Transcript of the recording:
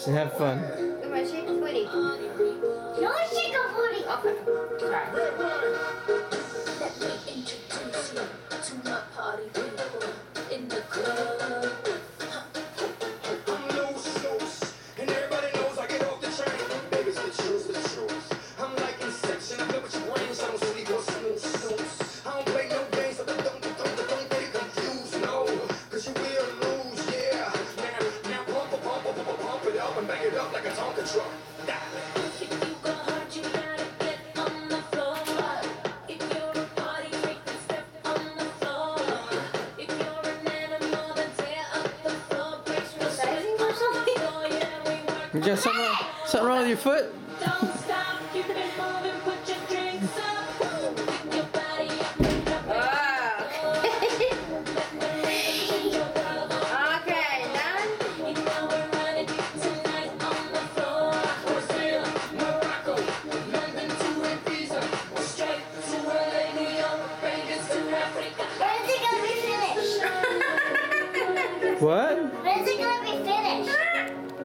Have fun. Come on, shake the booty. No, shake the booty. Okay. Sorry. Let me introduce you to my party people in the club. I'm loose, and everybody knows I get off the train. Baby's the truth. I'm like Inception, I play with your brains, I don't sleep or snooze. I don't play no games, so don't get confused, no. Cause you will lose, yeah. Now pump it up and bang it up like a Tonka truck. If you go hard, you gotta get on the floor. If you're a party freak, then step on the floor. If you're an animal, then tear up the floor. Brace yourself on the floor, yeah, we work. You got something wrong with your foot? Don't stop, keep it moving, put your drinks up. Pick your body up and drop it. Okay, done? You know we're running tonight on the floor. Brazil, Morocco, London to Ibiza, Straight to LA, New York, Vegas to Africa. When's it gonna be finished? What? When's it